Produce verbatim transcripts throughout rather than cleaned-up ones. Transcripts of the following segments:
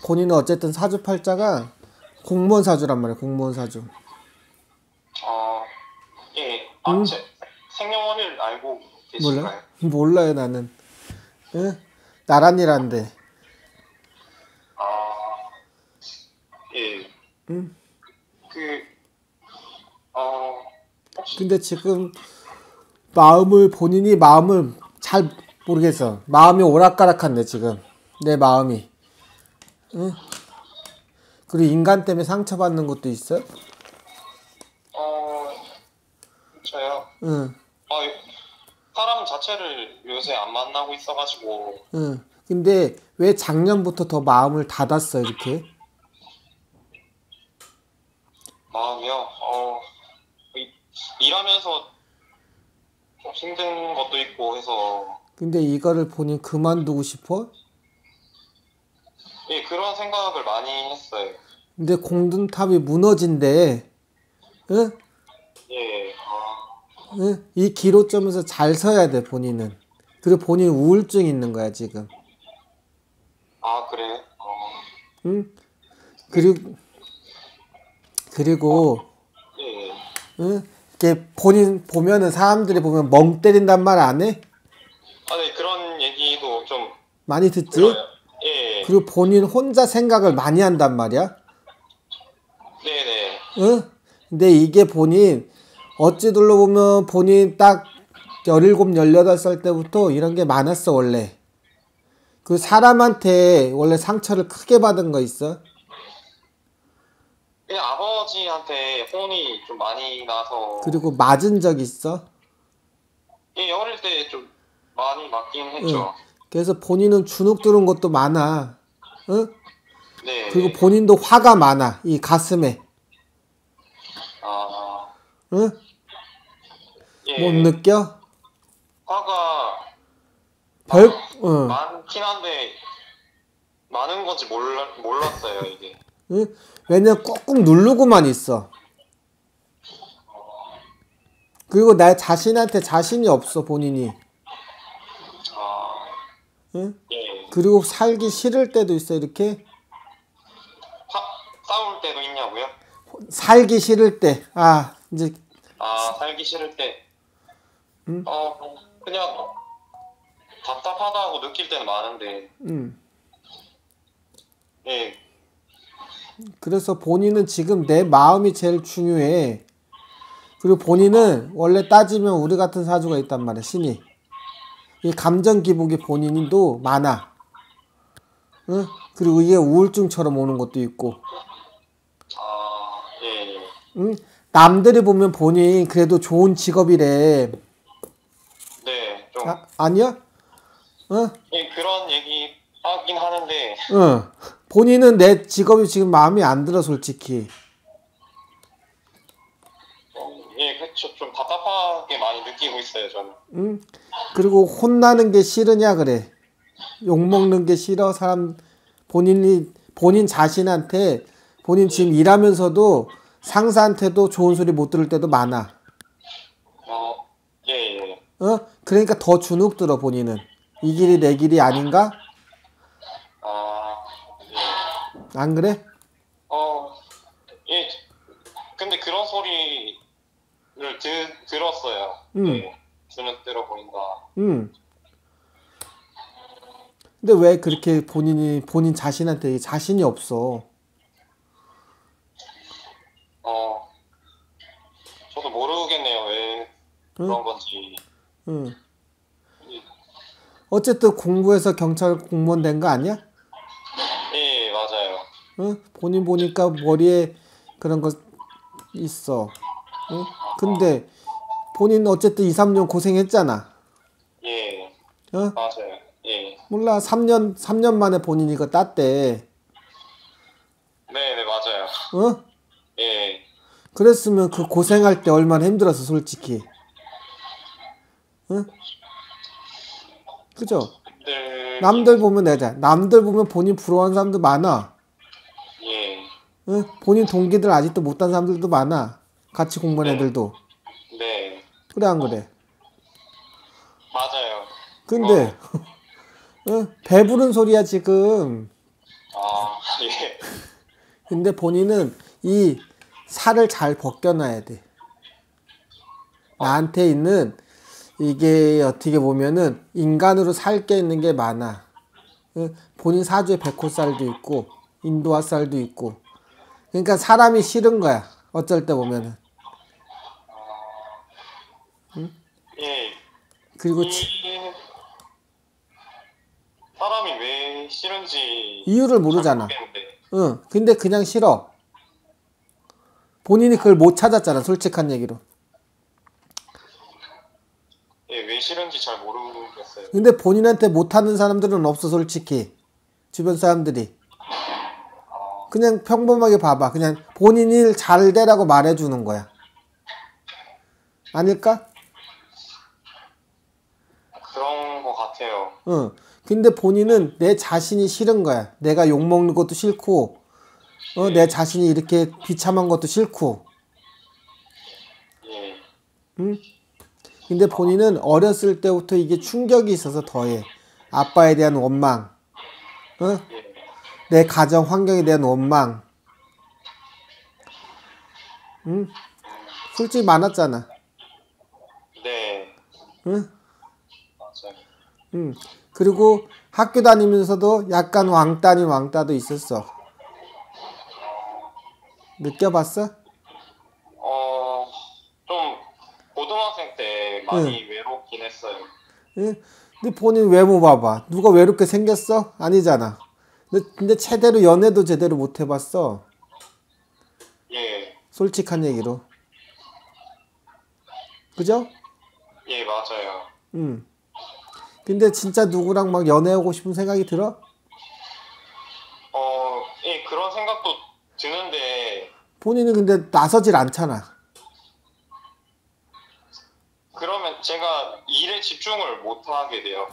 본인은 어쨌든 사주팔자가 공무원 사주란 말이야. 공무원 사주. 어, 예. 아, 응? 제 생년월일 알고 몰라? 계신가요? 몰라요 나는. 응? 나란히란데. 아, 예. 응? 그, 어, 혹시, 근데 지금 마음을 본인이 마음을 잘 모르겠어. 마음이 오락가락한데 지금 내 마음이. 응? 그리고 인간 때문에 상처받는 것도 있어? 어, 저요? 응. 어, 사람 자체를 요새 안 만나고 있어가지고, 응. 근데 왜 작년부터 더 마음을 닫았어 이렇게? 마음이요? 어, 이- 일하면서 좀 힘든 것도 있고 해서, 근데 이거를 본인 그만두고 싶어? 예, 그런 생각을 많이 했어요. 근데 공든탑이 무너진대. 응? 예, 아, 응? 이 기로점에서 잘 서야 돼 본인은. 그리고 본인 우울증 있는 거야 지금. 아, 그래? 어, 응? 그리고 그리고 예. 응? 이렇게 본인 보면은 사람들이 보면 멍 때린단 말 안 해? 아, 네, 그런 얘기도 좀 많이 들어요. 듣지? 예, 그리고 본인 혼자 생각을 많이 한단 말이야. 네네. 응? 근데 이게 본인 어찌 둘러보면 본인 딱 열일곱, 열여덟 살 때부터 이런 게 많았어 원래. 그 사람한테 원래 상처를 크게 받은 거 있어? 예, 아버지한테 혼이 좀 많이 나서, 그리고 맞은 적 있어? 예, 어릴 때 좀 많이 맞긴 응. 했죠. 그래서 본인은 주눅 드는 것도 많아. 응? 그리고 네. 본인도 화가 많아. 이 가슴에. 아, 응? 못 예, 느껴? 화가 별, 많, 응. 많긴 한데, 많은 건지 몰라, 몰랐어요, 이게. 응? 왜냐면 꾹꾹 누르고만 있어. 그리고 나 자신한테 자신이 없어, 본인이. 아, 응? 예. 그리고 살기 싫을 때도 있어, 이렇게. 사, 싸울 때도 있냐고요? 살기 싫을 때. 아, 이제, 아, 살기 싫을 때, 응? 어, 그냥 답답하다고 느낄 때는 많은데, 응. 예, 그래서 본인은 지금 내 마음이 제일 중요해. 그리고 본인은 원래 따지면 우리 같은 사주가 있단 말이야, 신이. 이 감정 기복이 본인도 많아. 응? 그리고 이게 우울증처럼 오는 것도 있고. 아, 예, 응? 남들이 보면 본인 그래도 좋은 직업이래. 네, 좀, 아, 아니야? 어? 예, 그런 얘기 하긴 하는데, 응. 본인은 내 직업이 지금 마음에 안 들어, 솔직히. 좀, 예, 그쵸, 좀 답답하게 많이 느끼고 있어요, 저는. 응? 그리고 혼나는 게 싫으냐, 그래. 욕먹는 게 싫어, 사람, 본인이, 본인 자신한테, 본인 지금 일하면서도 상사한테도 좋은 소리 못 들을 때도 많아. 어, 예, 예. 어? 그러니까 더 주눅 들어, 본인은. 이 길이 내 길이 아닌가? 아, 예. 안 그래? 어, 예, 근데 그런 소리를 드, 들었어요. 응, 예, 주눅 들어 보인다. 응. 근데 왜 그렇게 본인이, 본인 자신한테 자신이 없어? 어, 저도 모르겠네요, 왜 응? 그런 건지. 응. 예, 어쨌든 공부해서 경찰 공무원 된 거 아니야? 예, 맞아요. 응? 본인 보니까 머리에 그런 거 있어. 응? 근데 본인 어쨌든 이, 삼 년 고생했잖아. 예, 어? 맞아요. 예, 몰라. 삼 년, 삼 년 만에 본인이 이거 땄대. 네, 네, 맞아요. 어? 예, 그랬으면 그 고생할 때 얼마나 힘들었어, 솔직히. 응? 그죠? 남들 힘들긴, 보면 내자. 남들 보면 본인 부러워하는 사람도 많아. 예, 응? 본인 동기들 아직도 못한 사람들도 많아. 같이 공부한 네, 애들도. 네, 그래, 안 그래? 맞아요. 근데, 그거는, 응? 배부른 소리야, 지금. 아, 예. 근데 본인은 이 살을 잘 벗겨놔야 돼. 나한테 있는 이게 어떻게 보면은 인간으로 살 게 있는 게 많아. 본인 사주에 백호살도 있고 인도화살도 있고. 그러니까 사람이 싫은 거야. 어쩔 때 보면은. 예. 그리고 이 치- 사람이 왜 싫은지 이유를 잘 모르잖아. 모르겠는데. 응. 근데 그냥 싫어. 본인이 그걸 못 찾았잖아. 솔직한 얘기로. 예, 왜 싫은지 잘 모르겠어요. 근데 본인한테 못하는 사람들은 없어. 솔직히. 주변 사람들이. 그냥 평범하게 봐봐. 그냥 본인 일 잘 되라고 말해주는 거야. 아닐까? 그런 거 같아요. 응. 근데 본인은 내 자신이 싫은 거야. 내가 욕먹는 것도 싫고, 어, 내 자신이 이렇게 비참한 것도 싫고. 예. 응? 근데 본인은 어렸을 때부터 이게 충격이 있어서 더해. 아빠에 대한 원망, 어? 예. 내 가정 환경에 대한 원망. 응? 솔직히 많았잖아. 네. 응? 맞아요. 응. 그리고 학교 다니면서도 약간 왕따니 왕따도 있었어. 느껴봤어? 어, 좀 고등학생 때 많이 외롭긴 했어요. 응? 근데 본인 외모 봐봐. 누가 외롭게 생겼어? 아니잖아. 근데, 근데 제대로 연애도 제대로 못 해봤어. 예. 솔직한 얘기로. 그죠? 예, 맞아요. 응. 근데 진짜 누구랑 막 연애하고 싶은 생각이 들어? 어, 예, 그런 생각도 드는데, 본인은 근데 나서질 않잖아. 그러면 제가 일에 집중을 못 하게 돼요.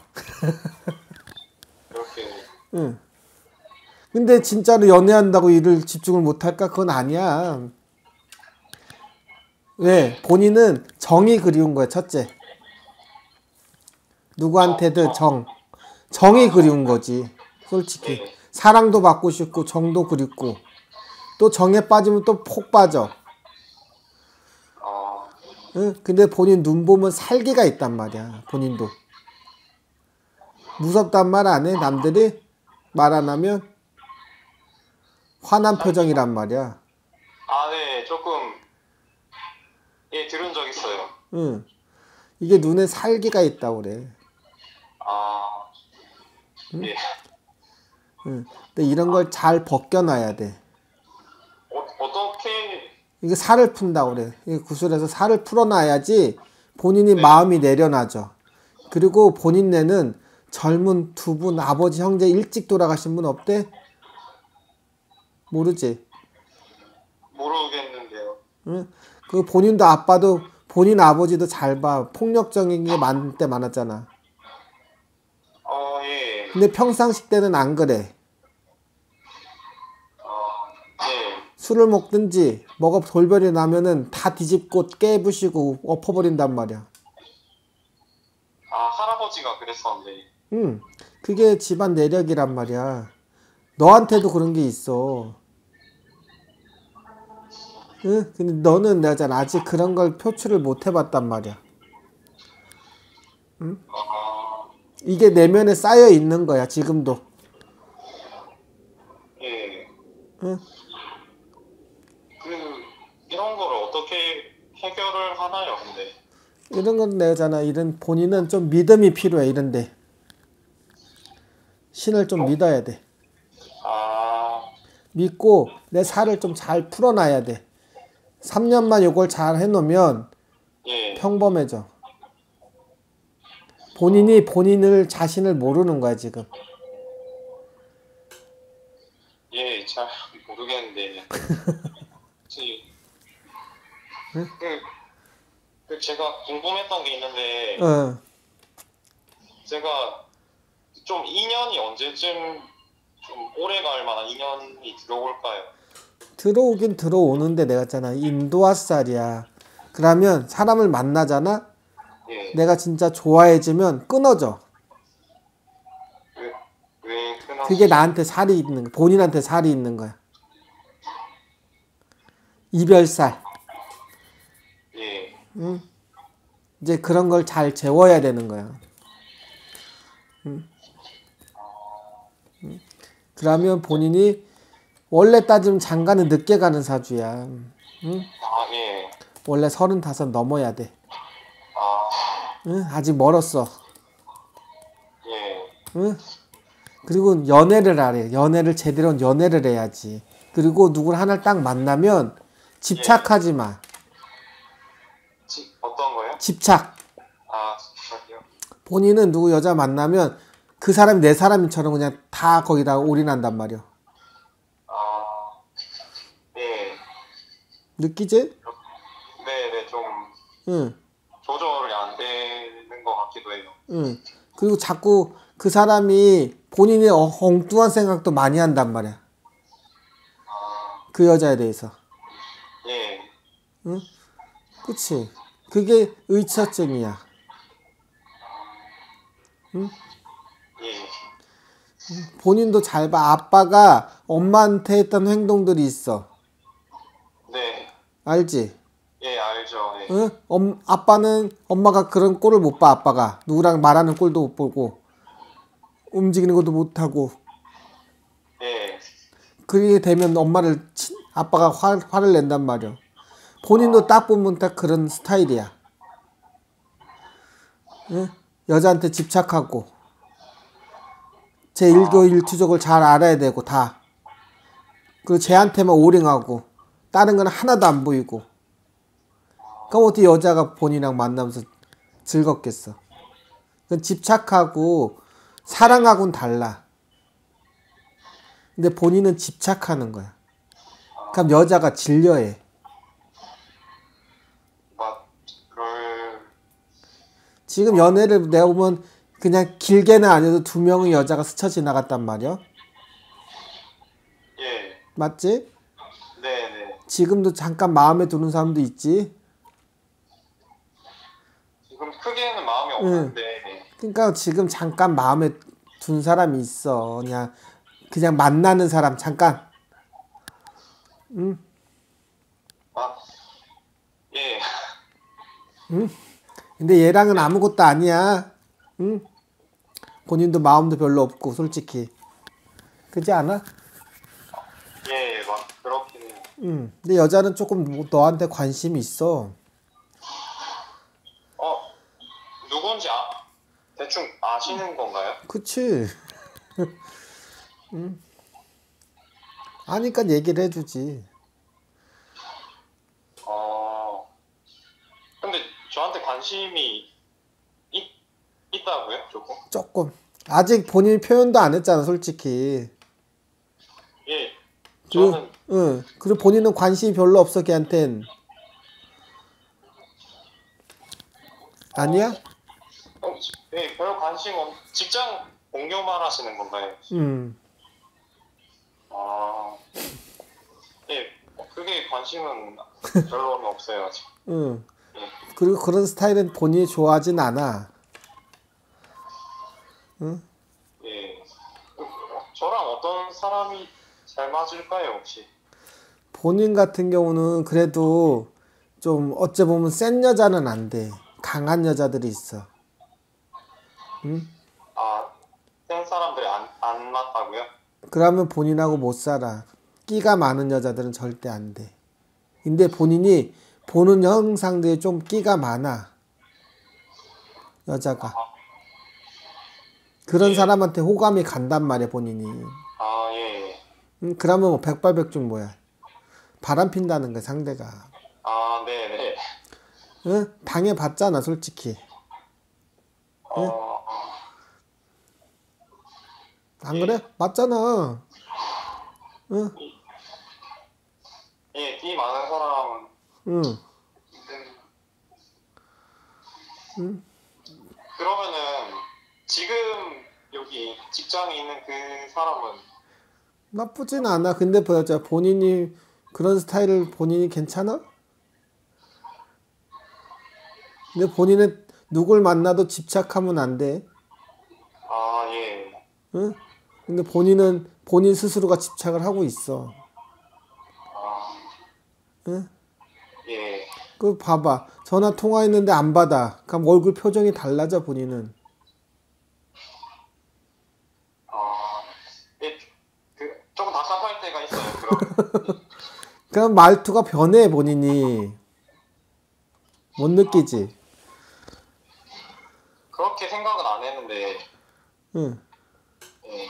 이렇게. 응. 근데 진짜로 연애한다고 일을 집중을 못 할까? 그건 아니야. 왜? 본인은 정이 그리운 거야, 첫째. 누구한테든 정. 정이 그리운 거지. 솔직히. 네. 사랑도 받고 싶고, 정도 그립고. 또 정에 빠지면 또 폭 빠져. 어, 응? 근데 본인 눈 보면 살기가 있단 말이야. 본인도. 무섭단 말 안 해? 남들이 말 안 하면 화난 표정이란 말이야. 아, 네, 조금, 예, 들은 적 있어요. 응. 이게 눈에 살기가 있다고 그래. 아, 예. 응. 근데 이런 걸 잘 벗겨놔야 돼. 어, 어떻게, 이게 살을 푼다고 그래. 이 구슬에서 살을 풀어놔야지 본인이 네. 마음이 내려놔져. 그리고 본인 내는 젊은 두 분 아버지 형제 일찍 돌아가신 분 없대? 모르지? 모르겠는데요. 응? 그 본인도 아빠도 본인 아버지도 잘 봐. 폭력적인 게 많을 때 많았잖아. 어, 예. 근데 평상시 때는 안 그래. 어, 예. 술을 먹든지 뭐가 돌별이 나면은 다 뒤집고 깨부시고 엎어버린단 말이야. 아, 할아버지가 그랬었는데. 응. 그게 집안 내력이란 말이야. 너한테도 그런 게 있어. 응? 근데 너는 내가 아직 그런 걸 표출을 못 해봤단 말이야. 아, 이게 내면에 쌓여 있는 거야, 지금도. 예. 응? 그, 이런 거를 어떻게 해결을 하나요, 근데? 이런 건 내잖아. 이런 본인은 좀 믿음이 필요해, 이런데. 신을 좀 믿어야 돼. 아, 믿고 내 살을 좀 잘 풀어놔야 돼. 삼 년만 요걸 잘 해놓으면 예. 평범해져. 본인이 본인을 자신을 모르는 거야, 지금. 예, 잘 모르겠는데. 혹시, 그, 그 제가 궁금했던 게 있는데, 어. 제가 좀 인연이 언제쯤 좀 오래 갈 만한 인연이 들어올까요? 들어오긴 들어오는데 내가 있잖아. 인도화살이야. 그러면 사람을 만나잖아? 예. 내가 진짜 좋아해지면 끊어져. 왜, 왜 끊어져요? 그게 나한테 살이 있는 거야. 본인한테 살이 있는 거야. 이별살. 예. 응? 이제 그런 걸 잘 재워야 되는 거야. 응? 응? 그러면 본인이 원래 따지면 장가는 늦게 가는 사주야. 응? 아, 예. 원래 서른다섯 넘어야 돼. 아, 응? 아직 멀었어. 예. 응? 그리고 연애를 하래. 연애를 제대로 연애를 해야지. 그리고 누굴 하나를 딱 만나면 집착하지 마. 지, 어떤 거요? 집착. 아, 잠시만요. 본인은 누구 여자 만나면 그 사람이 내 사람처럼 그냥 다 거기다 올인한단 말이야. 아, 예. 느끼지? 네네, 좀 응, 조절이 안 되는 것 같기도 해요. 응. 그리고 자꾸 그 사람이 본인의 어- 엉뚱한 생각도 많이 한단 말이야. 아, 그 여자에 대해서. 예. 응? 그치? 그게 의처증이야. 응? 예. 본인도 잘 봐. 아빠가 엄마한테 했던 행동들이 있어. 네. 알지? 예, 알죠. 예. 응? 엄, 아빠는 엄마가 그런 꼴을 못 봐. 아빠가 누구랑 말하는 꼴도 못 보고 움직이는 것도 못 하고 예. 그렇게 되면 엄마를 친, 아빠가 화, 화를 낸단 말이야. 본인도 딱 보면 딱 그런 스타일이야. 응? 여자한테 집착하고 제 일교일투족을 잘 알아야 되고 다. 그리고 쟤한테만 오링하고 다른 건 하나도 안 보이고. 그럼 어떻게 여자가 본인이랑 만나면서 즐겁겠어? 그건 집착하고 사랑하고는 달라. 근데 본인은 집착하는 거야. 그럼 여자가 질려해. 막, 그럴, 지금 연애를 내가 보면 그냥 길게는 아니어도 두 명의 여자가 스쳐 지나갔단 말이야. 예. 맞지? 네네. 지금도 잠깐 마음에 드는 사람도 있지. 지금 크게는 마음이 응. 없는데, 그러니까 지금 잠깐 마음에 둔 사람이 있어. 그냥 그냥 만나는 사람 잠깐. 응? 아, 예. 응? 근데 얘랑은 아무것도 아니야. 응? 본인도 마음도 별로 없고 솔직히. 그렇지 않아? 예, 막, 그렇긴 해요. 응. 근데 여자는 조금 뭐 너한테 관심이 있어. 어, 누군지 아, 대충 아시는 건가요? 그치? 응? 아니까 얘기를 해주지. 어, 근데 저한테 관심이 있, 있다고요? 조금? 조금. 아직 본인 표현도 안 했잖아, 솔직히. 예, 그리고, 저는, 응. 그리고 본인은 관심이 별로 없어, 걔한텐. 어, 아니야? 어, 예, 별 관심 없, 직장 동료만 하시는 건가요? 응. 아, 예, 그게 관심은 별로는 없어요, 아직. 응. 예, 그리고 그런 스타일은 본인이 좋아하진 않아. 응? 예. 저랑 어떤 사람이 잘 맞을까요, 혹시? 본인 같은 경우는 그래도 좀 어째 보면 센 여자는 안 돼. 강한 여자들이 있어. 응? 아, 센 사람들이 안, 안 맞다고요? 그러면 본인하고 못 살아. 끼가 많은 여자들은 절대 안 돼. 근데 본인이 보는 형상들이 좀 끼가 많아. 여자가. 그런 예. 사람한테 호감이 간단 말이야, 본인이. 아, 예, 예. 응? 그러면 뭐 백발백중 뭐야. 바람 핀다는 거야, 상대가. 아, 네네. 응? 당해봤잖아, 솔직히. 응? 어, 안 예. 그래? 맞잖아. 응? 예, 끼 많은 사람은, 응. 음, 응? 그러면은, 지금 여기 직장에 있는 그 사람은, 나쁘진 않아. 근데 보자, 본인이 그런 스타일을 본인이 괜찮아? 근데 본인은 누굴 만나도 집착하면 안 돼. 아, 예. 응? 근데 본인은 본인 스스로가 집착을 하고 있어. 아, 응? 예. 그 봐봐. 전화 통화했는데 안 받아. 그럼 얼굴 표정이 달라져 본인은. 아, 예, 그, 조금 답답할 때가 있어요. 그럼. 그럼 말투가 변해 본인이. 못 느끼지? 그렇게 생각은 안 했는데, 응. 예.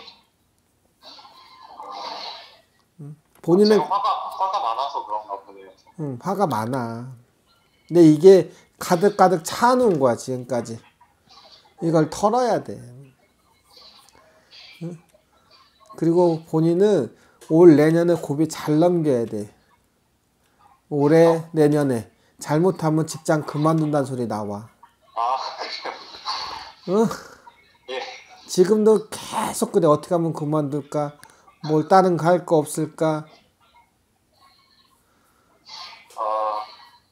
본인은 제가 화가, 화가 많아서 그런가 보네요. 응, 화가 많아. 근데 이게 가득가득 차놓은 거야 지금까지. 이걸 털어야 돼. 응? 그리고 본인은 올 내년에 고비 잘 넘겨야 돼. 올해 내년에 잘못하면 직장 그만둔다는 소리 나와. 아, 응? 예. 지금도 계속 그래. 어떻게 하면 그만둘까? 뭘 다른 거 할 거 없을까? 아,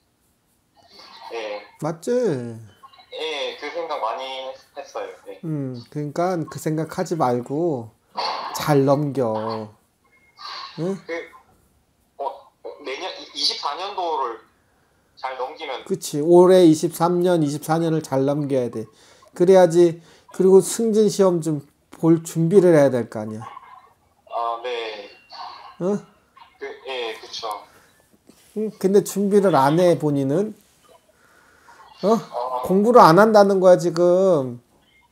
예. 맞지? 예, 그 생각 많이 했어요. 예. 음, 그러니까 그 생각하지 말고 잘 넘겨. 응? 그, 어, 내년, 이십사 년도를 잘 넘기면, 그치. 올해 이십삼 년, 이십사 년을 잘 넘겨야 돼. 그래야지. 그리고 승진 시험 좀 볼 준비를 해야 될 거 아니야. 아, 네. 어? 그, 예, 그쵸. 응? 근데 준비를 안 해, 본인은. 어? 어, 공부를 안 한다는 거야, 지금.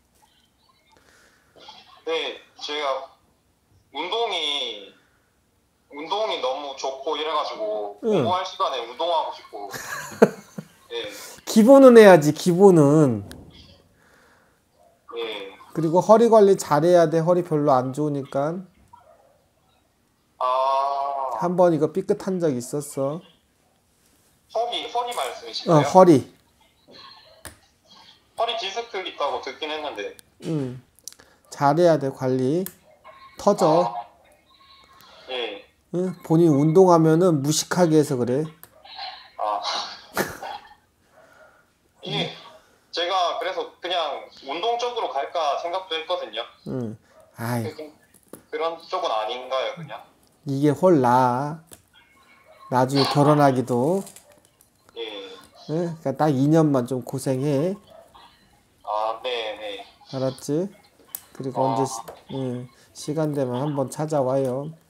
네, 제가 운동이, 운동이 너무 좋고 이래가지고, 응. 공부할 시간에 운동하고 싶고, 예, 기본은 해야지, 기본은. 예. 그리고 허리 관리 잘해야 돼. 허리 별로 안 좋으니까. 아, 한 번 이거 삐끗한 적 있었어. 허리, 허리 어, 말씀이신가요? 허리. 허리 디스크 있다고 듣긴 했는데, 응. 잘해야 돼, 관리. 터져. 아, 예, 응? 본인 운동하면은 무식하게 해서 그래. 아. 이게, 제가 그래서 그냥 운동 쪽으로 갈까 생각도 했거든요. 응. 아이, 그- 그런 쪽은 아닌가요, 그냥? 이게 훨 나아. 나중에 결혼하기도. 예. 응? 그러니까 딱 이 년만 좀 고생해. 아, 네, 네. 알았지? 그리고 어, 언제 시, 응, 시간 되면 한번 찾아와요.